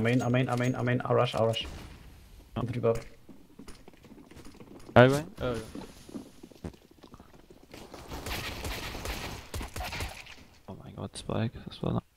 Main, Rush. Und drüber. Highway? Ja. Oh mein Gott, Spike, das war